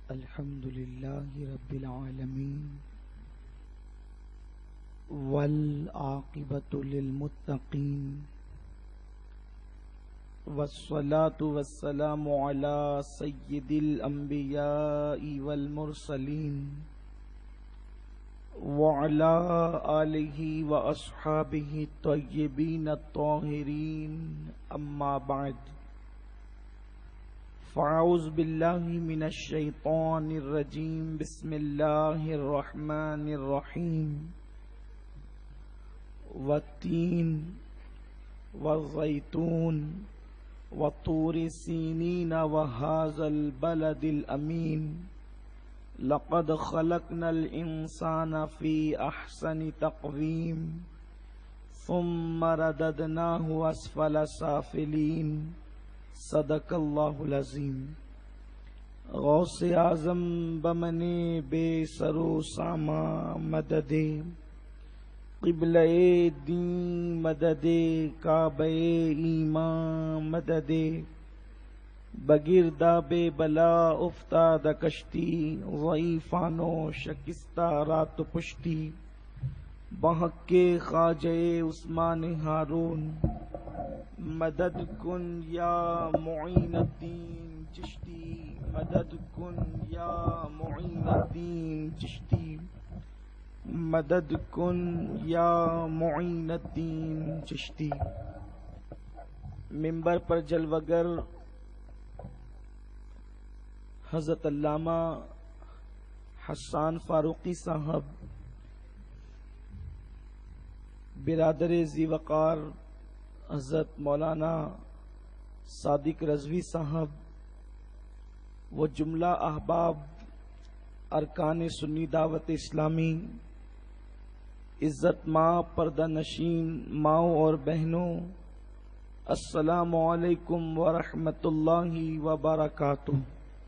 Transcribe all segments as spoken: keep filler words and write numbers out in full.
الحمد لله رب العالمين والعاقبة للمتقين والصلاة والسلام على سيد الأنبياء والمرسلين وعلى آله وأصحابه الطيبين الطاهرين أما بعد فاعوذ باللہ من الشیطان الرجیم بسم اللہ الرحمن الرحیم والتین والزیتون وطور سینین وهذا البلد الامین لقد خلقنا الانسان فی احسن تقویم ثم رددناه اسفل سافلین صدق اللہ العظیم۔ غوث اعظم بمنے بے سرو ساما مدد قبلہ دین مدد کعبہ ایمان مدد بگردہ بے بلا افتاد کشتی ضعیفانو شکستہ رات پشتی بحق کے خواجہ عثمان ہارون مدد کن یا معین الدین چشتی مدد کن یا معین الدین چشتی مدد کن یا معین الدین چشتی۔ ممبر پر جلوگر حضرت علامہ حسان فاروقی صاحب، برادر ذی وقار حضرت مولانا صادق رضوی صاحب، وہ جملہ احباب ارکان سنی دعوت اسلامی، عزت ماں پردہ نشین ماؤں اور بہنوں، السلام علیکم ورحمۃ اللہ وبرکاتہ۔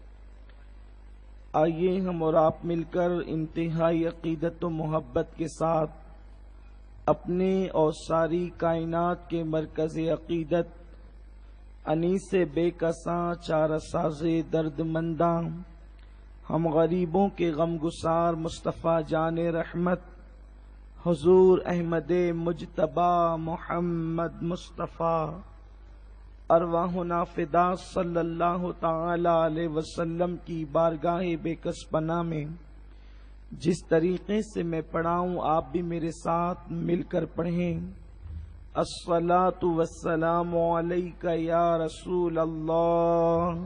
آئیے ہم اور آپ مل کر انتہائی عقیدت و محبت کے ساتھ اپنے اور ساری کائنات کے مرکز عقیدت انیس بے کساں چارہ ساز درد منداں ہم غریبوں کے غم گسار مصطفیٰ جان رحمت حضور احمد مجتبی محمد مصطفیٰ ارواحنا فدا صلی اللہ تعالی علیہ وسلم کی بارگاہ بے کس پناہ میں جس طریقے سے میں پڑھاؤں آپ بھی میرے ساتھ مل کر پڑھیں۔ الصلاۃ والسلام علیک یا رسول اللہ،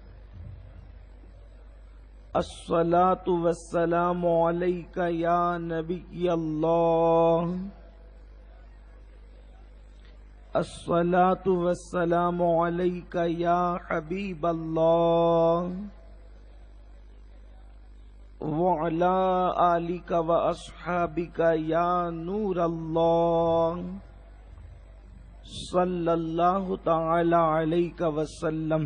الصلاۃ والسلام علیک یا نبی اللہ، الصلاۃ والسلام علیک یا حبیب اللہ، وَعَلَىٰ آلِكَ وَأَصْحَابِكَ يَا نور اللہ صلی اللہ تعالی علیہ وسلم۔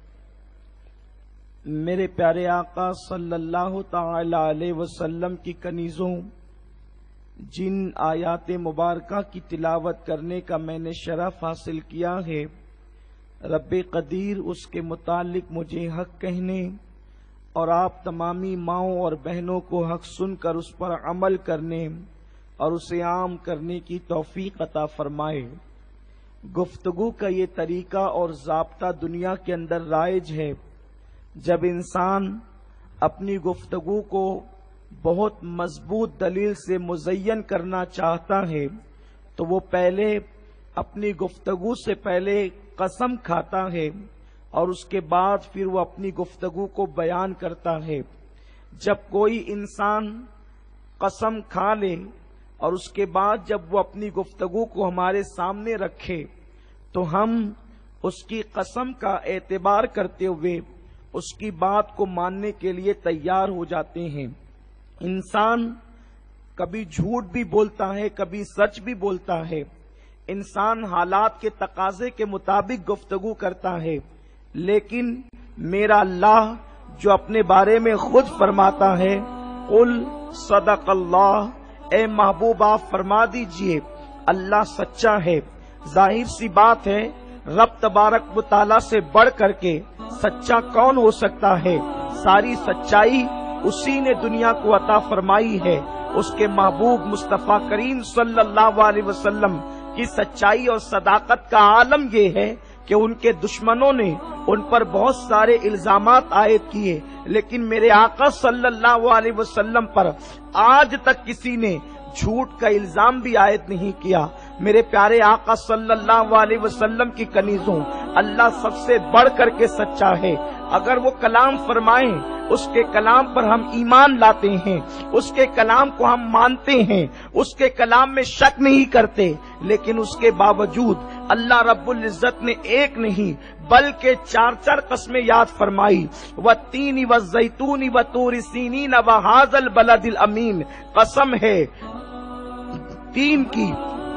میرے پیارے آقا صلی اللہ تعالی علیہ وسلم کی کنیزوں، جن آیات مبارکہ کی تلاوت کرنے کا میں نے شرف حاصل کیا ہے، رب قدیر اس کے متعلق مجھے حق کہنے اور آپ تمامی ماؤں اور بہنوں کو حق سن کر اس پر عمل کرنے اور اسے عام کرنے کی توفیق عطا فرمائے۔ گفتگو کا یہ طریقہ اور ضابطہ دنیا کے اندر رائج ہے۔ جب انسان اپنی گفتگو کو بہت مضبوط دلیل سے مزین کرنا چاہتا ہے تو وہ پہلے اپنی گفتگو سے پہلے قسم کھاتا ہے اور اس کے بعد پھر وہ اپنی گفتگو کو بیان کرتا ہے۔ جب کوئی انسان قسم کھا لے اور اس کے بعد جب وہ اپنی گفتگو کو ہمارے سامنے رکھے تو ہم اس کی قسم کا اعتبار کرتے ہوئے اس کی بات کو ماننے کے لیے تیار ہو جاتے ہیں۔ انسان کبھی جھوٹ بھی بولتا ہے، کبھی سچ بھی بولتا ہے۔ انسان حالات کے تقاضے کے مطابق گفتگو کرتا ہے، لیکن میرا اللہ جو اپنے بارے میں خود فرماتا ہے، قل صدق اللہ، اے محبوب آپ فرما دیجئے اللہ سچا ہے۔ ظاہر سی بات ہے، رب تبارک و تعالیٰ سے بڑھ کر کے سچا کون ہو سکتا ہے؟ ساری سچائی اسی نے دنیا کو عطا فرمائی ہے۔ اس کے محبوب مصطفیٰ کریم صلی اللہ علیہ وسلم کی سچائی اور صداقت کا عالم یہ ہے کہ ان کے دشمنوں نے ان پر بہت سارے الزامات عائد کیے، لیکن میرے آقا صلی اللہ علیہ وسلم پر آج تک کسی نے جھوٹ کا الزام بھی عائد نہیں کیا۔ میرے پیارے آقا صلی اللہ علیہ وسلم کی کنیزوں، اللہ سب سے بڑھ کر کے سچا ہے۔ اگر وہ کلام فرمائیں، اس کے کلام پر ہم ایمان لاتے ہیں، اس کے کلام کو ہم مانتے ہیں، اس کے کلام میں شک نہیں کرتے، لیکن اس کے باوجود اللہ رب العزت نے ایک نہیں بلکہ چار چار قسمیں یاد فرمائی۔ والتین والزیتون وطور سینین وہذا البلد الامین، قسم ہے تین کی،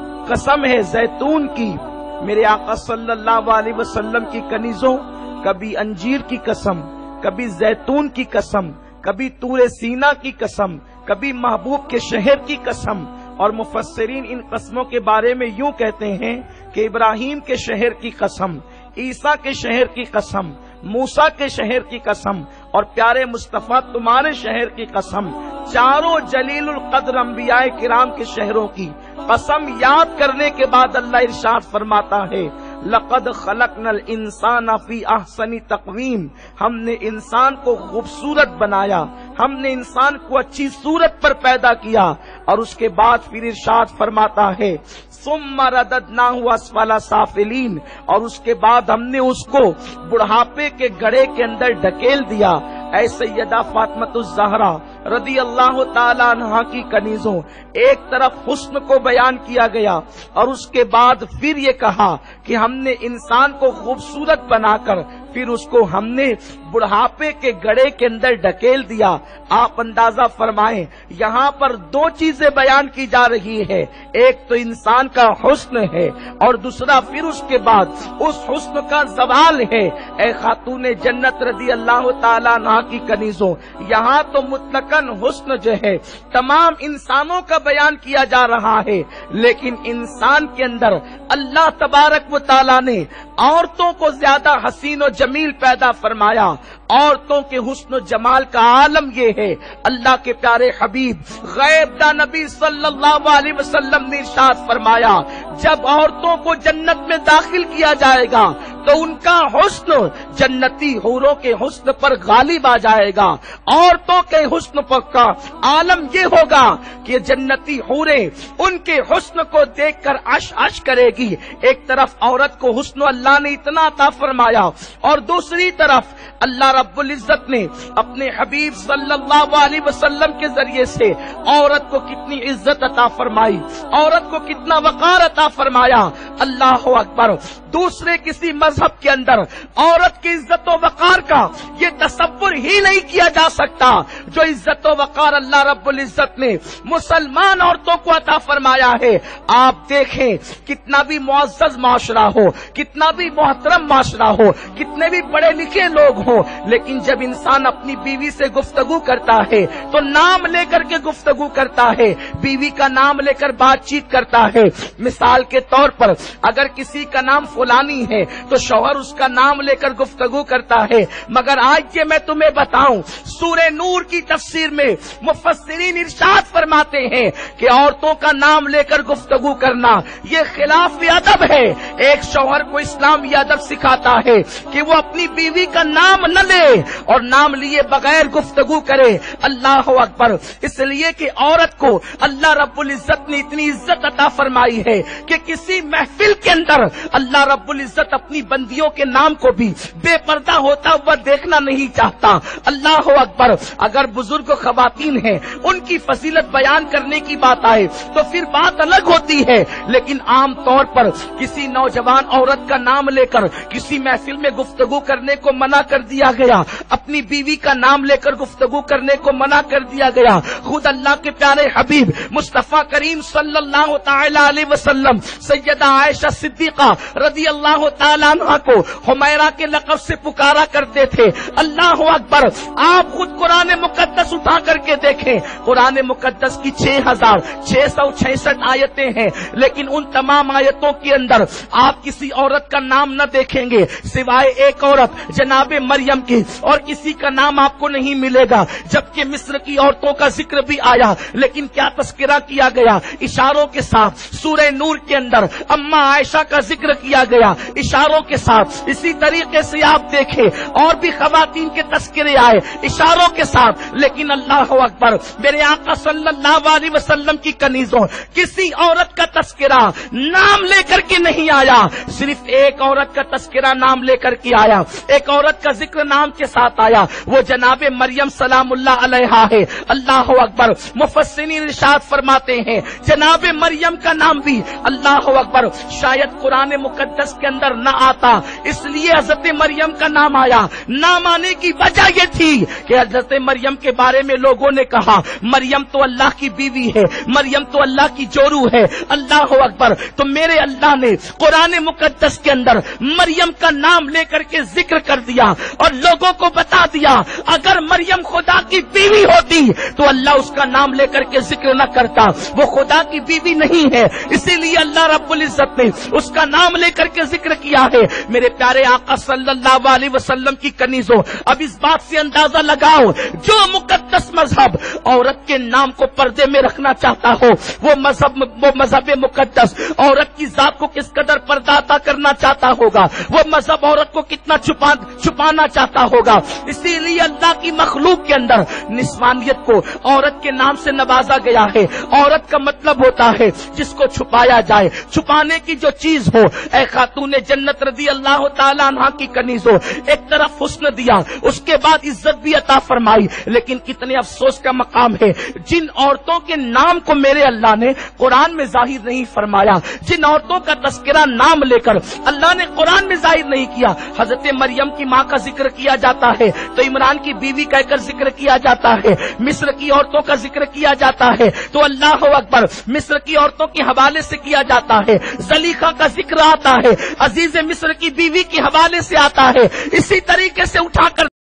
قسم ہے زیتون کی۔ میرے آقا صلی اللہ علیہ وسلم کی کنیزوں، کبھی انجیر کی قسم، کبھی زیتون کی قسم، کبھی طور سینا کی قسم، کبھی محبوب کے شہر کی قسم، اور مفسرین ان قسموں کے بارے میں یوں کہتے ہیں کہ ابراہیم کے شہر کی قسم، عیسیٰ کے شہر کی قسم، موسیٰ کے شہر کی قسم، اور پیارے مصطفیٰ تمہارے شہر کی قسم، چاروں جلیل القدر انبیاء کرام کے شہروں کی قسم یاد کرنے کے بعد اللہ ارشاد فرماتا ہے لقد خلقنا الانسان فی احسن تقویم، ہم نے انسان کو خوبصورت بنایا، ہم نے انسان کو اچھی صورت پر پیدا کیا، اور اس کے بعد پھر ارشاد فرماتا ہے ثم رددناہ اسفل سافلین، اور اس کے بعد ہم نے اس کو بڑھاپے کے گڑھے کے اندر ڈھکیل دیا۔ اے سیدہ فاطمۃ الزہرا رضی اللہ تعالیٰ عنہا کی کنیزوں، ایک طرف حسن کو بیان کیا گیا اور اس کے بعد پھر یہ کہا کہ ہم نے انسان کو خوبصورت بنا کر پھر اس کو ہم نے بڑھاپے کے گڑھے کے اندر ڈھکیل دیا۔ آپ اندازہ فرمائیں، یہاں پر دو چیزیں بیان کی جا رہی ہے، ایک تو انسان کا حسن ہے اور دوسرا پھر اس کے بعد اس حسن کا زوال ہے۔ اے خاتون جنت رضی اللہ تعالیٰ عنہا کی کنیزوں، یہاں تو مطلقاً حسن جو ہے تمام انسانوں کا بیان کیا جا رہا ہے، لیکن انسان کے اندر اللہ تبارک و تعالیٰ نے عورتوں کو زیادہ حسین و جمیل پیدا فرمایا۔ عورتوں کے حسن و جمال کا عالم یہ ہے، اللہ کے پیارے حبیب غیب دا نبی صلی اللہ علیہ وسلم نے ارشاد فرمایا جب عورتوں کو جنت میں داخل کیا جائے گا تو ان کا حسن جنتی حوروں کے حسن پر غالب آ جائے گا۔ عورتوں کے حسن پر کا عالم یہ ہوگا کہ جنتی حوریں ان کے حسن کو دیکھ کر عش عش کرے گی۔ ایک طرف عورت کو حسن اللہ نے اتنا عطا فرمایا اور دوسری طرف اللہ رب العزت نے اپنے حبیب صلی اللہ علیہ وسلم کے ذریعے سے عورت کو کتنی عزت عطا فرمائی، عورت کو کتنا وقار عطا فرمایا۔ اللہ اکبر، دوسرے کسی مذہب کے اندر عورت کی عزت و وقار کا یہ تصور ہی نہیں کیا جا سکتا جو عزت و وقار اللہ رب العزت نے مسلمان عورتوں کو عطا فرمایا ہے۔ آپ دیکھیں کتنا بھی معزز معاشرہ ہو، کتنا بھی محترم معاشرہ ہو، کتنے بھی پڑھے لکھے لوگ ہوں، لیکن جب انسان اپنی بیوی سے گفتگو کرتا ہے تو نام لے کر کے گفتگو کرتا ہے، بیوی کا نام لے کر بات چیت کرتا ہے۔ مثال کے طور پر اگر کسی کا نام فلانی ہے تو شوہر اس کا نام لے کر گفتگو کرتا ہے، مگر آج یہ میں تمہیں بتاؤں سورہ نور کی تفسیر میں مفسرین ارشاد فرماتے ہیں کہ عورتوں کا نام لے کر گفتگو کرنا یہ خلاف ادب ہے۔ ایک شوہر کو اسلام یہ ادب سکھاتا ہے کہ وہ اپنی بیوی کا نام نہ لے اور نام لیے بغیر گفتگو کرے۔ اللہ اکبر، اس لیے کہ عورت کو اللہ رب العزت نے اتنی عزت عطا فرمائی ہے کہ کسی محفل کے اندر اللہ رب العزت اپنی بندیوں کے نام کو بھی بے پردہ ہوتا ہوا دیکھنا نہیں چاہتا۔ اللہ اکبر، اگر بزرگ خواتین ہیں ان کی فضیلت بیان کرنے کی بات آئے تو پھر بات الگ ہوتی ہے، لیکن عام طور پر کسی نوجوان عورت کا نام لے کر کسی محفل میں گفتگو کرنے کو منع کر دیا گیا، اپنی بیوی کا نام لے کر گفتگو کرنے کو منع کر دیا گیا۔ خود اللہ کے پیارے حبیب مصطفیٰ کریم صلی اللہ تعالی علیہ وسلم سیدہ عائشہ صدیقہ رضی اللہ تعالیٰ عنہ کو حمیرہ کے لقب سے پکارا کرتے تھے. اللہ اکبر. آپ خود قرآن مقدس اٹھا کر کے دیکھیں, قرآن مقدس کی چھ ہزار چھ سو چھیاسٹھ آیتیں ہیں, لیکن ان تمام آیتوں کے اندر آپ کسی عورت کا نام نہ دیکھیں گے سوائے ایک عورت جناب مریم کی, اور کسی کا نام آپ کو نہیں ملے گا. جبکہ مصر کی عورتوں کا ذکر بھی آیا, لیکن کیا تذکرہ کیا گیا؟ اشاروں کے ساتھ. سورہ نور کے اندر اما عائشہ کا ذکر کیا گیا اشاروں کے ساتھ. اسی طریقے سے آپ دیکھیں اور بھی خواتین کے تذکرے آئے اشاروں کے ساتھ, لیکن اللہ اکبر میرے آقا صلی اللہ علیہ وسلم کی کنیزوں کسی عورت کا تذکرہ نام لے کر کے نہیں آیا, صرف ایک عورت کا تذکرہ نام لے کر کے آیا, ایک عورت کا ذکر نام کے ساتھ آیا, وہ جناب مریم سلام اللہ علیہا ہے. اللہ اکبر. مفسرین ارشاد فرماتے ہیں جناب مریم کا نام بھی اللہ اکبر شاید قرآن مقدس کے اندر نہ آتا, اس لیے حضرت مریم کا نام آیا. نام آنے کی وجہ یہ تھی کہ حضرت مریم کے بارے میں لوگوں نے کہا مریم تو اللہ کی بیوی ہے, مریم تو اللہ کی جورو ہے. اللہ اکبر. تو میرے اللہ نے قرآن مقدس کے اندر مریم کا نام لے کر کے ذکر کر دیا اور لوگوں کو بتا دیا اگر مریم خدا کی بیوی ہوتی تو اللہ اس کا نام لے کر کے ذکر نہ کرتا, وہ خدا کی بیوی نہیں ہے, اسی لیے اللہ رب العزت نے اس کا نام لے کر کے ذکر کیا ہے. میرے پیارے آقا صلی اللہ علیہ وسلم کی کنیزوں, اب اس بات سے اندازہ لگاؤ جو مقدس مذہب عورت کے نام کو پردے میں رکھنا چاہتا ہو, وہ مذہب وہ مذہب مقدس عورت کی ذات کو کس قدر پردہ عطا کرنا چاہتا ہوگا, وہ مذہب عورت کو کتنا چھپا چھپانا چاہتا ہوگا. اسی لیے اللہ کی مخلوق کے اندر نسوانیت کو عورت کے نام سے نوازا گیا ہے. عورت کا مطلب ہوتا ہے جس کو چھپایا جائے, چھپانے کی جو چیز ہو. اے خاتون جنت رضی اللہ تعالیٰ عنہ کی کنیزوں, ایک طرف حسن دیا, اس کے بعد عزت بھی عطا فرمائی, لیکن کتنے افسوس کا مقام ہے جن عورتوں کے نام کو میرے اللہ نے قرآن میں ظاہر نہیں فرمایا, جن عورتوں کا تذکرہ نام لے کر اللہ نے قرآن میں ظاہر نہیں کیا. حضرت مریم کی ماں کا ذکر کیا جاتا ہے تو عمران کی بیوی کہہ کر ذکر کیا جاتا ہے, مصر کی عورتوں کا ذکر کیا جاتا ہے تو اللہ اکبر مصر کی عورتوں کے حوالے سے کیا جاتا ہے, زلیخا کا ذکر آتا ہے, عزیز مصر کی بیوی کے حوالے سے آتا ہے. اسی طریقے سے اٹھا کر